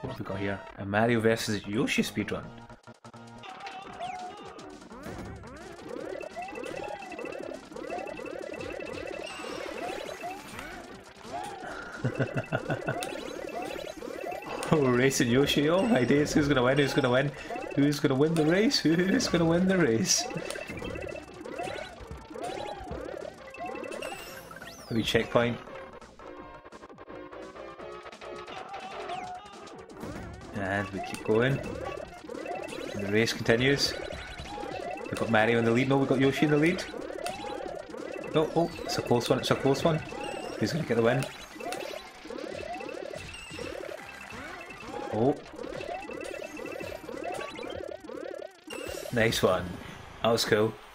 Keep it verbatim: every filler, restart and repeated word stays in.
What have we got here? A Mario versus Yoshi speedrun. Oh, racing Yoshi. Oh my days, who's gonna win? Who's gonna win? Who's gonna win the race? Who's gonna win the race? Maybe checkpoint. And we keep going. And the race continues. We've got Mario in the lead. No, we've got Yoshi in the lead. No, oh, it's a close one. It's a close one. Who's gonna get the win? Oh. Nice one. That was cool.